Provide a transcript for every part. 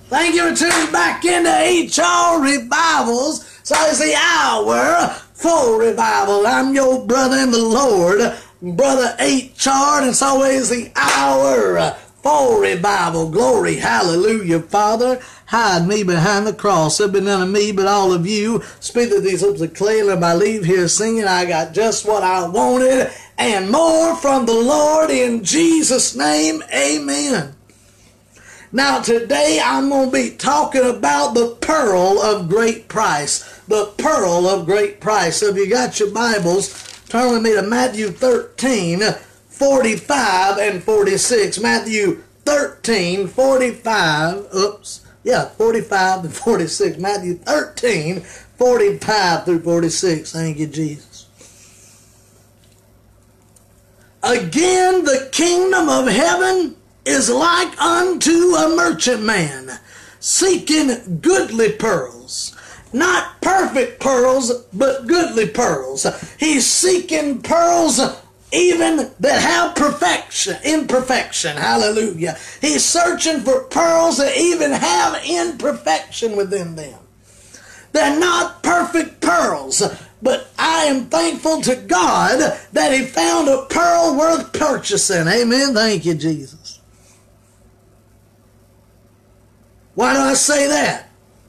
Thank you for tuning back into HR Revivals. So it's the hour for revival. I'm your brother in the Lord, Brother HR, and it's always the hour for revival. Glory, hallelujah, Father. Hide me behind the cross. There be none of me but all of you. Speak to these lips of clay. Let I leave here singing. I got just what I wanted and more from the Lord in Jesus' name. Amen. Now today I'm going to be talking about the pearl of great price. The pearl of great price. So if you got your Bibles, turn with me to Matthew 13, 45 and 46. Matthew 13, 45, 45 and 46. Matthew 13, 45 through 46. Thank you, Jesus. Again, the kingdom of heaven is like unto a merchantman seeking goodly pearls. Not perfect pearls, but goodly pearls. He's seeking pearls even that have imperfection. Hallelujah. He's searching for pearls that even have imperfection within them. They're not perfect pearls, but I am thankful to God that he found a pearl worth purchasing. Amen. Thank you, Jesus. Why do I say that?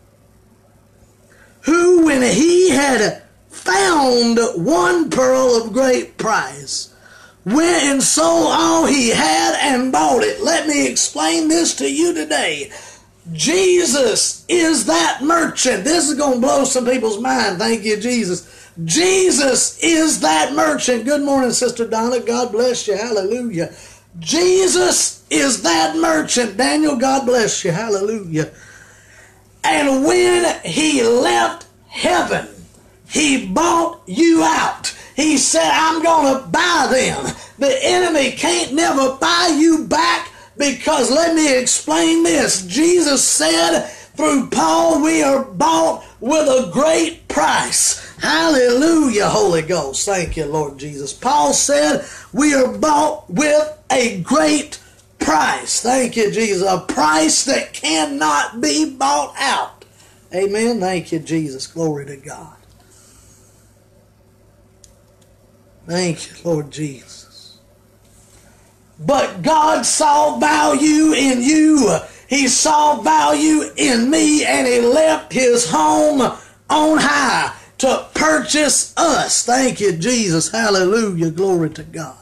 Who, when he had found one pearl of great price, went and sold all he had and bought it. Let me explain this to you today. Jesus is that merchant. This is going to blow some people's mind. Thank you, Jesus. Jesus is that merchant. Good morning, Sister Donna. God bless you. Hallelujah. Jesus is that merchant. Daniel, God bless you. Hallelujah. And when he left heaven, he bought you out. He said, I'm going to buy them. The enemy can't never buy you back, because let me explain this. Jesus said through Paul, we are bought with a great price. Hallelujah, Holy Ghost. Thank you, Lord Jesus. Paul said we are bought with a great price. Thank you, Jesus. A price that cannot be bought out. Amen. Thank you, Jesus. Glory to God. Thank you, Lord Jesus. But God saw value in you. He saw value in me, and he left his home on high to purchase us. Thank you, Jesus. Hallelujah. Glory to God.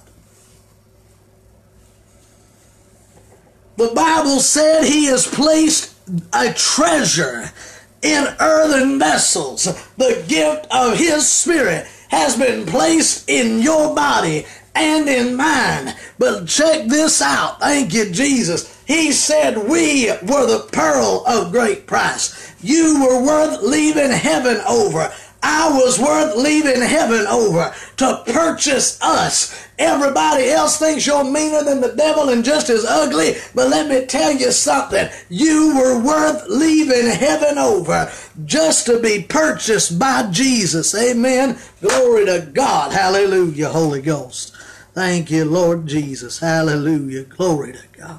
The Bible said he has placed a treasure in earthen vessels. The gift of his Spirit has been placed in your body and in mine. But check this out. Thank you, Jesus. He said we were the pearl of great price. You were worth leaving heaven over. I was worth leaving heaven over to purchase us. Everybody else thinks you're meaner than the devil and just as ugly, but let me tell you something. You were worth leaving heaven over just to be purchased by Jesus. Amen. Glory to God. Hallelujah, Holy Ghost. Thank you, Lord Jesus. Hallelujah. Glory to God.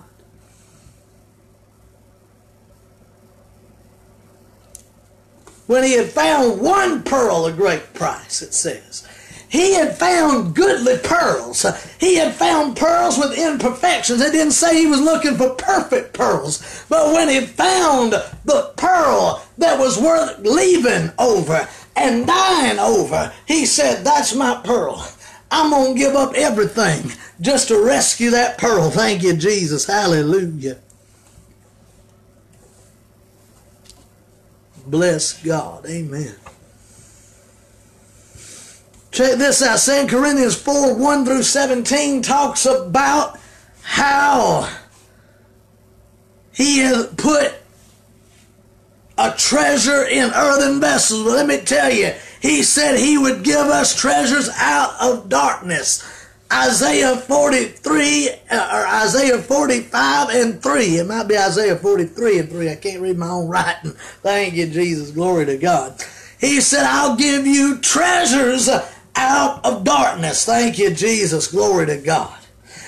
When he had found one pearl of great price, it says. He had found goodly pearls. He had found pearls with imperfections. It didn't say he was looking for perfect pearls. But when he found the pearl that was worth leaving over and dying over, he said, that's my pearl. I'm going to give up everything just to rescue that pearl. Thank you, Jesus. Hallelujah. Bless God. Amen. Check this out. 2 Corinthians 4, 1 through 17 talks about how he has put a treasure in earthen vessels. But let me tell you, he said he would give us treasures out of darkness. Isaiah 43, or Isaiah 45 and 3. It might be Isaiah 43 and 3. I can't read my own writing. Thank you, Jesus. Glory to God. He said, I'll give you treasures out of darkness. Thank you, Jesus. Glory to God.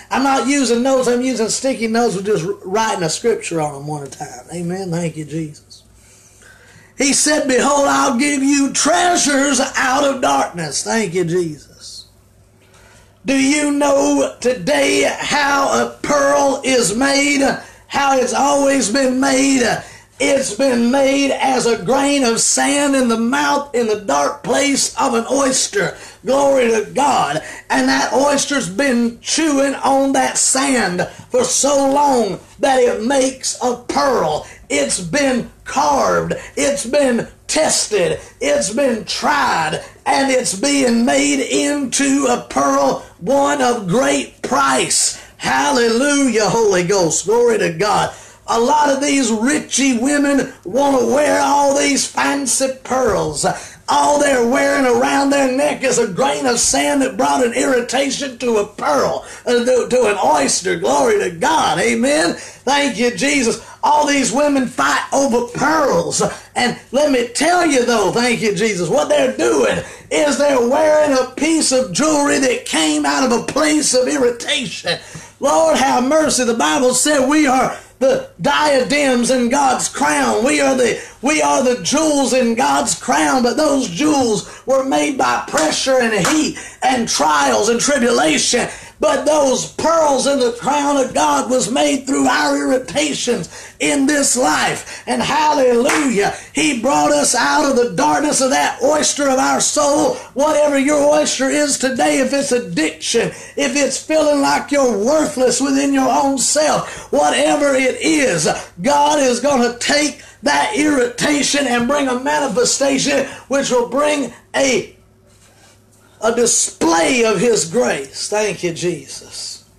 I'm not using notes. I'm using sticky notes with just writing a scripture on them one at a time. Amen. Thank you, Jesus. He said, behold, I'll give you treasures out of darkness. Thank you, Jesus. Do you know today how a pearl is made? How it's always been made? It's been made as a grain of sand in the mouth, in the dark place of an oyster. Glory to God. And that oyster's been chewing on that sand for so long that it makes a pearl. It's been carved. It's been tested. It's been tried. And it's being made into a pearl, one of great price. Hallelujah, Holy Ghost. Glory to God. A lot of these richy women want to wear all these fancy pearls. All they're wearing around their neck is a grain of sand that brought an irritation to a pearl, to an oyster. Glory to God. Amen. Thank you, Jesus. All these women fight over pearls. And let me tell you though, thank you, Jesus, what they're doing is they're wearing a piece of jewelry that came out of a place of irritation. Lord have mercy. The Bible said we are the diadems in God's crown. We are the jewels in God's crown, but those jewels were made by pressure and heat and trials and tribulation. But those pearls in the crown of God was made through our irritations in this life. And hallelujah, He brought us out of the darkness of that oyster of our soul. Whatever your oyster is today, if it's addiction, if it's feeling like you're worthless within your own self, whatever it is, God is going to take that irritation and bring a manifestation which will bring a display of His grace. Thank you, Jesus.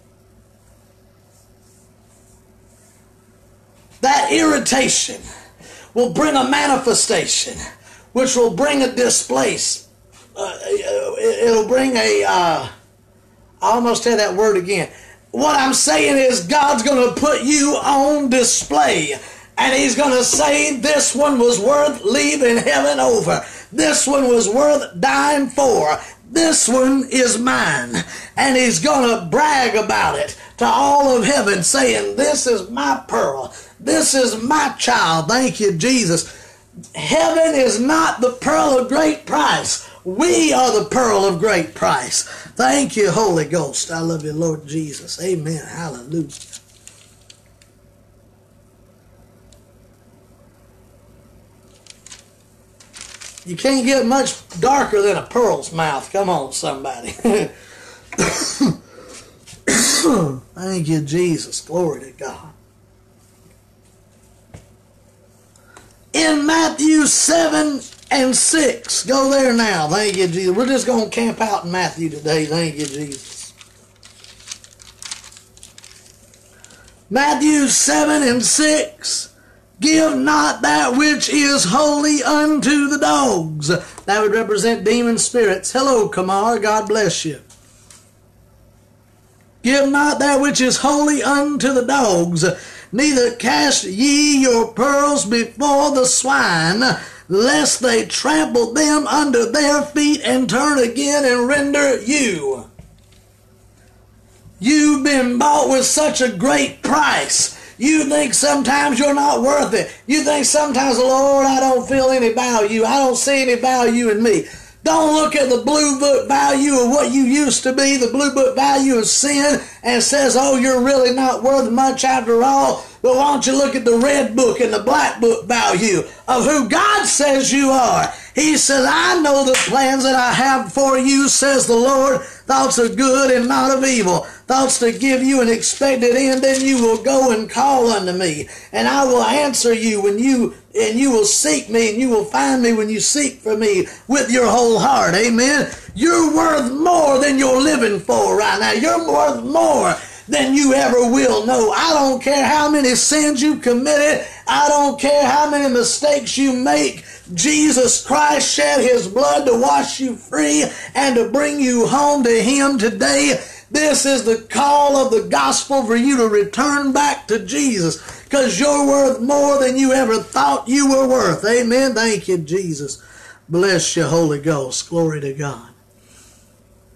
That irritation will bring a manifestation which will bring a displace. It'll bring a, I almost said that word again. What I'm saying is God's going to put you on display. And He's going to say, this one was worth leaving heaven over. This one was worth dying for. This one is mine. And He's going to brag about it to all of heaven, saying, this is my pearl. This is my child. Thank you, Jesus. Heaven is not the pearl of great price. We are the pearl of great price. Thank you, Holy Ghost. I love you, Lord Jesus. Amen. Hallelujah. You can't get much darker than a pearl's mouth. Come on, somebody. Thank you, Jesus. Glory to God. In Matthew 7 and 6. Go there now. Thank you, Jesus. We're just going to camp out in Matthew today. Thank you, Jesus. Matthew 7 and 6. Give not that which is holy unto the dogs. That would represent demon spirits. Hello, Kamar. God bless you. Give not that which is holy unto the dogs. Neither cast ye your pearls before the swine, lest they trample them under their feet and turn again and render you. You've been bought with such a great price. You think sometimes you're not worth it. You think sometimes, Lord, I don't feel any value. I don't see any value in me. Don't look at the blue book value of what you used to be, the blue book value of sin, and says, oh, you're really not worth much after all. But why don't you look at the red book and the black book value of who God says you are. He says, I know the plans that I have for you, says the Lord, thoughts of good and not of evil, thoughts to give you an expected end. Then you will go and call unto me, and I will answer you when you will seek me, and you will find me when you seek for me with your whole heart. Amen. You're worth more than you're living for right now. You're worth more than you ever will know. I don't care how many sins you committed. I don't care how many mistakes you make. Jesus Christ shed His blood to wash you free and to bring you home to Him today. This is the call of the gospel for you to return back to Jesus, because you're worth more than you ever thought you were worth. Amen. Thank you, Jesus. Bless you, Holy Ghost. Glory to God.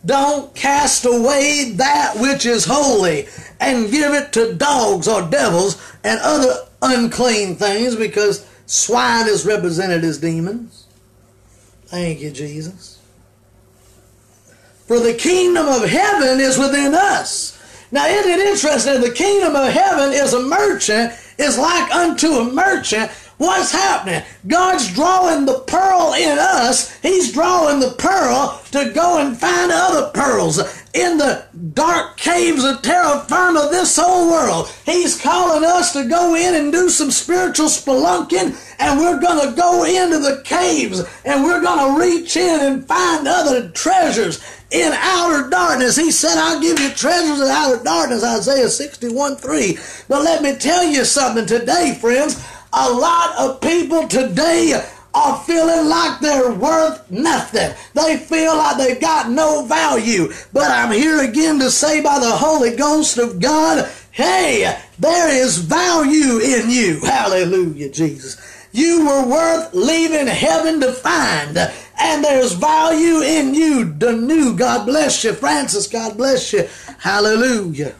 Don't cast away that which is holy and give it to dogs or devils and other unclean things, because swine is represented as demons. Thank you, Jesus. For the kingdom of heaven is within us. Now, isn't it interesting? The kingdom of heaven is a merchant, is like unto a merchant. What's happening? God's drawing the pearl in us. He's drawing the pearl to go and find other pearls in the dark caves of terra firma of this whole world. He's calling us to go in and do some spiritual spelunking, and we're going to go into the caves, and we're going to reach in and find other treasures in outer darkness. He said, I'll give you treasures in outer darkness, Isaiah 61:3. But let me tell you something today, friends. A lot of people today are feeling like they're worth nothing. They feel like they've got no value. But I'm here again to say by the Holy Ghost of God, hey, there is value in you. Hallelujah, Jesus. You were worth leaving heaven to find. And there's value in you. Danu, God bless you. Francis, God bless you. Hallelujah.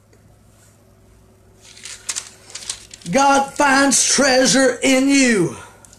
God finds treasure in you.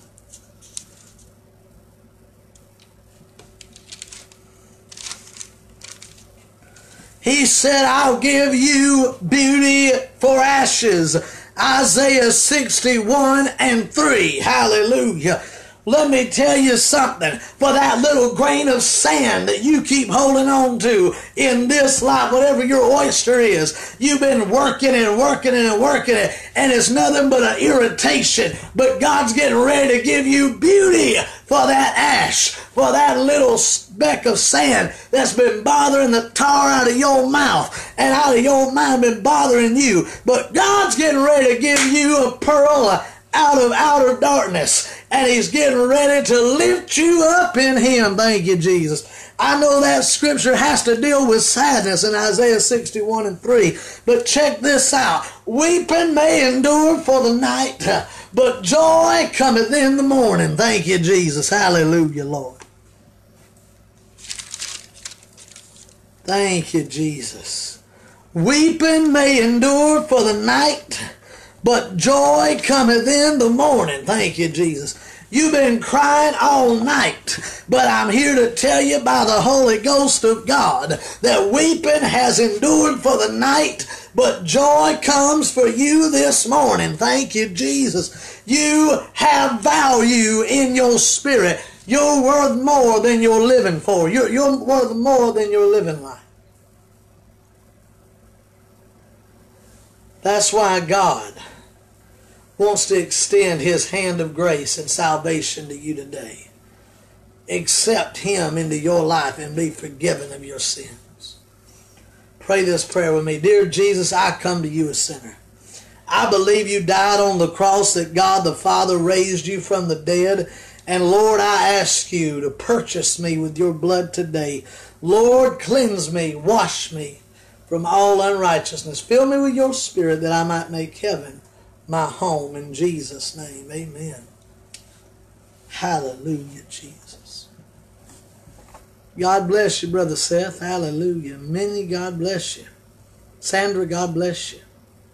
He said, I'll give you beauty for ashes. Isaiah 61:3. Hallelujah. Let me tell you something. For that little grain of sand that you keep holding on to in this life, whatever your oyster is, you've been working and working and working it, and it's nothing but an irritation. But God's getting ready to give you beauty for that ash, for that little speck of sand that's been bothering the tar out of your mouth and out of your mind, been bothering you. But God's getting ready to give you a pearl out of outer darkness, and He's getting ready to lift you up in Him. Thank you, Jesus. I know that scripture has to deal with sadness in Isaiah 61:3, but check this out. Weeping may endure for the night, but joy cometh in the morning. Thank you, Jesus. Hallelujah, Lord. Thank you, Jesus. Weeping may endure for the night, but joy cometh in the morning. Thank you, Jesus. You've been crying all night, but I'm here to tell you by the Holy Ghost of God that weeping has endured for the night, but joy comes for you this morning. Thank you, Jesus. You have value in your spirit. You're worth more than you're living for. You're worth more than you're living like. That's why God wants to extend His hand of grace and salvation to you today. Accept Him into your life and be forgiven of your sins. Pray this prayer with me. Dear Jesus, I come to you a sinner. I believe you died on the cross, that God the Father raised you from the dead. And Lord, I ask you to purchase me with your blood today. Lord, cleanse me, wash me from all unrighteousness. Fill me with your Spirit that I might make heaven my home, in Jesus' name. Amen. Hallelujah, Jesus. God bless you, Brother Seth. Hallelujah. Minnie, God bless you. Sandra, God bless you.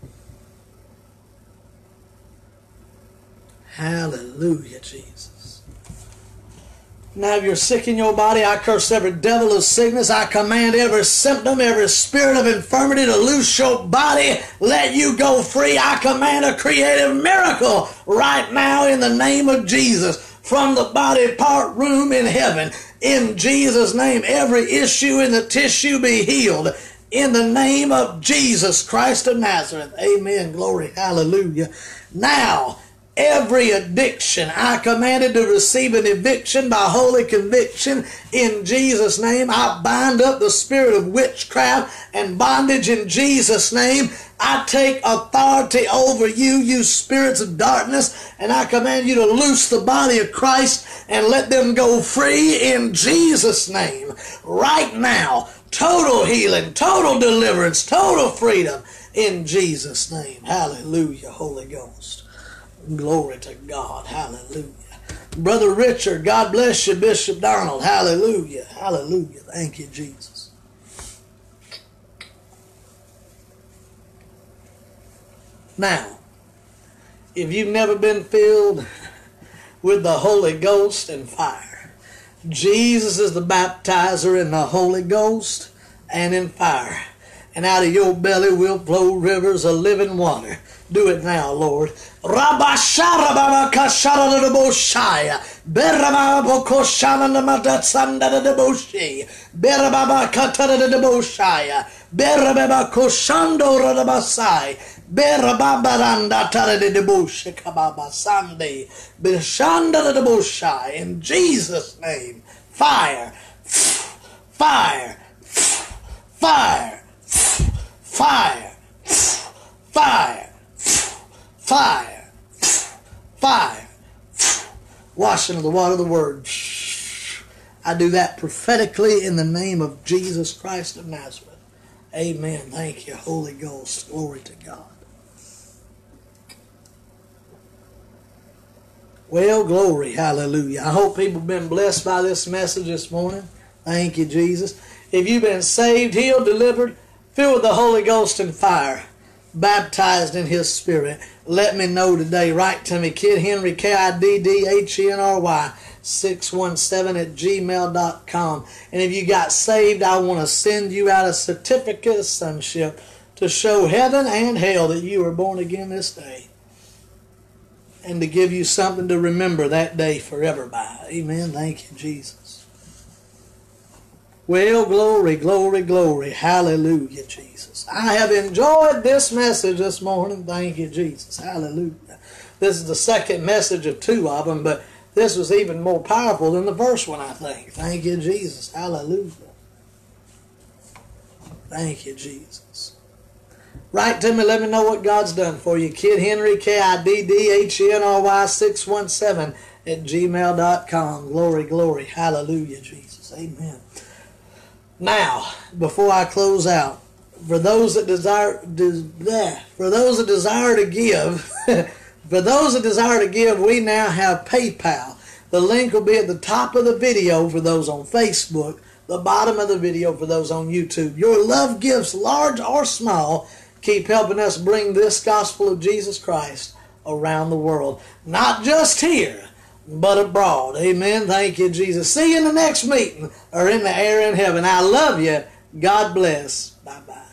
Hallelujah, Jesus. Now if you're sick in your body, I curse every devil of sickness. I command every symptom, every spirit of infirmity to loose your body. Let you go free. I command a creative miracle right now in the name of Jesus from the body part room in heaven. In Jesus' name, every issue in the tissue be healed. In the name of Jesus Christ of Nazareth. Amen. Glory. Hallelujah. Now, every addiction, I commanded to receive an eviction by holy conviction in Jesus' name. I bind up the spirit of witchcraft and bondage in Jesus' name. I take authority over you, you spirits of darkness, and I command you to loose the body of Christ and let them go free in Jesus' name. Right now, total healing, total deliverance, total freedom in Jesus' name. Hallelujah, Holy Ghost. Glory to God. Hallelujah. Brother Richard, God bless you. Bishop Donald. Hallelujah. Hallelujah. Thank you, Jesus. Now, if you've never been filled with the Holy Ghost and fire, Jesus is the baptizer in the Holy Ghost and in fire. And out of your belly will flow rivers of living water. Do it now, Lord. Rabasharababakasharadadaboshaya. Berababakoshananamadasandadadaboshi. Berababakatadadaboshaya. Berababakoshandoradabasai. Berababarandatadadaboshikababasande. Beshandadadaboshai. In Jesus' name. Fire. Fire. Fire. Fire, fire, fire, fire. Washing of the water of the Word. I do that prophetically in the name of Jesus Christ of Nazareth. Amen. Thank you, Holy Ghost. Glory to God. Well, glory. Hallelujah. I hope people have been blessed by this message this morning. Thank you, Jesus. If you've been saved, healed, delivered, filled with the Holy Ghost and fire, baptized in His Spirit, let me know today. Write to me, Kid Henry, KIDDHENRY 617 @gmail.com. And if you got saved, I want to send you out a certificate of sonship to show heaven and hell that you were born again this day, and to give you something to remember that day forever by. Amen. Thank you, Jesus. Well, glory, glory, glory. Hallelujah, Jesus. I have enjoyed this message this morning. Thank you, Jesus. Hallelujah. This is the second message of 2 of them, but this was even more powerful than the first one, I think. Thank you, Jesus. Hallelujah. Thank you, Jesus. Write to me. Let me know what God's done for you. Kid Henry, KIDDHENRY 617 @gmail.com. Glory, glory. Hallelujah, Jesus. Amen. Now, before I close out, for those that desire to give, we now have PayPal. The link will be at the top of the video for those on Facebook, the bottom of the video for those on YouTube. Your love gifts, large or small, keep helping us bring this gospel of Jesus Christ around the world. Not just here, but abroad. Amen. Thank you, Jesus. See you in the next meeting or in the air in heaven. I love you. God bless. Bye-bye.